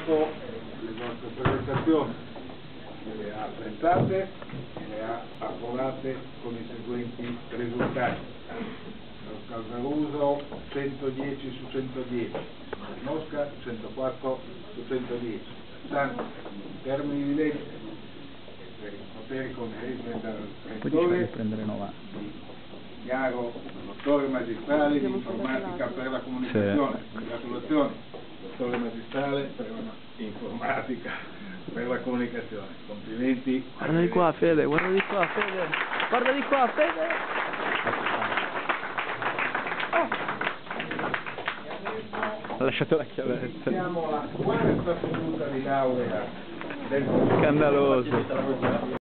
dopo le nostre presentazioni le ha apprezzate e le ha approvate con i seguenti risultati: Calvaruso 110 su 110, Mosca 104 su 110. Pertanto, in termini di legge, per i poteri conferiti dal rettore, Chiaro, dottore magistrale di informatica per la comunicazione. Congratulazioni, dottore magistrale per informatica per la comunicazione. Complimenti. Guarda di qua, Fede, guarda di qua, Fede. Guarda di qua, Fede. Ha lasciato la chiavetta. Siamo alla quarta seduta di laurea del scandaloso.